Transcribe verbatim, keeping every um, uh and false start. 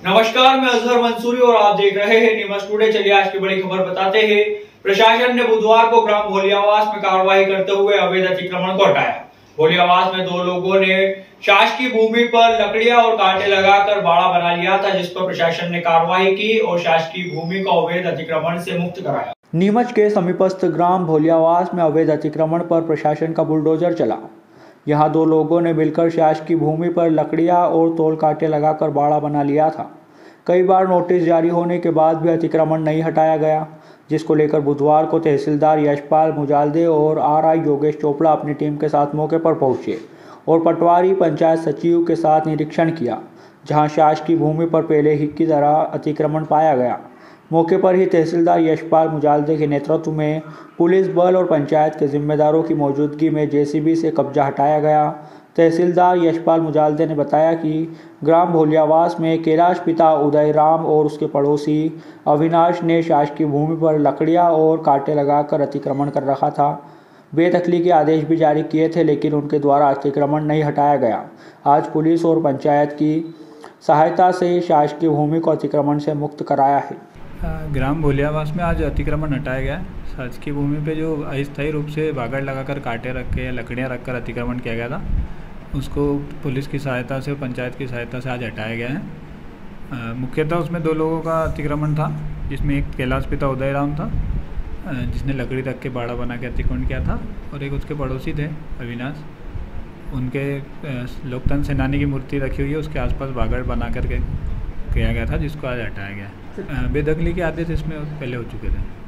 नमस्कार, मैं अजहर मंसूरी और आप देख रहे हैं न्यूज़ टुडे। चलिए आज की बड़ी खबर बताते हैं। प्रशासन ने बुधवार को ग्राम भोलियावास में कार्रवाई करते हुए अवैध अतिक्रमण को हटाया। भोलियावास में दो लोगों ने शासकीय भूमि पर लकड़ियां और कांटे लगाकर बाड़ा बना लिया था, जिस पर प्रशासन ने कार्रवाई की और शासकीय भूमि को अवैध अतिक्रमण से मुक्त कराया। नीमच के समीपस्थ ग्राम भोलियावास में अवैध अतिक्रमण पर प्रशासन का बुलडोजर चला। यहाँ दो लोगों ने मिलकर शासकीय भूमि पर लकड़ियां और तोल कांटे लगाकर बाड़ा बना लिया था। कई बार नोटिस जारी होने के बाद भी अतिक्रमण नहीं हटाया गया, जिसको लेकर बुधवार को तहसीलदार यशपाल मुजाल्दे और आरआई योगेश चोपड़ा अपनी टीम के साथ मौके पर पहुंचे और पटवारी पंचायत सचिव के साथ निरीक्षण किया, जहां शासकीय भूमि पर पहले ही की तरह अतिक्रमण पाया गया। मौके पर ही तहसीलदार यशपाल मुजाल्दे के नेतृत्व में पुलिस बल और पंचायत के जिम्मेदारों की मौजूदगी में जेसीबी से कब्जा हटाया गया। तहसीलदार यशपाल मुजाल्दे ने बताया कि ग्राम भोलियावास में कैलाश पिता उदय राम और उसके पड़ोसी अविनाश ने शासकीय भूमि पर लकड़ियां और कांटे लगाकर अतिक्रमण कर रखा था। बेदखली के आदेश भी जारी किए थे, लेकिन उनके द्वारा अतिक्रमण नहीं हटाया गया। आज पुलिस और पंचायत की सहायता से शासकीय भूमि को अतिक्रमण से मुक्त कराया है। ग्राम भोलियावास में आज अतिक्रमण हटाया गया। शासकीय भूमि पे जो अस्थायी रूप से बागड़ लगाकर कांटे रख के लकड़ियाँ रखकर अतिक्रमण किया गया था, उसको पुलिस की सहायता से, पंचायत की सहायता से आज हटाया गया है। मुख्यतः उसमें दो लोगों का अतिक्रमण था, जिसमें एक कैलाश पिता उदय राम था, जिसने लकड़ी रख के बाड़ा बना के अतिक्रमण किया था, और एक उसके पड़ोसी थे अविनाश। उनके लोकतंत्र सेनानी की मूर्ति रखी हुई है, उसके आसपास बागड़ बना करके किया गया था, जिसको आज हटाया गया। बेदखली के आदेश इसमें पहले हो चुके थे।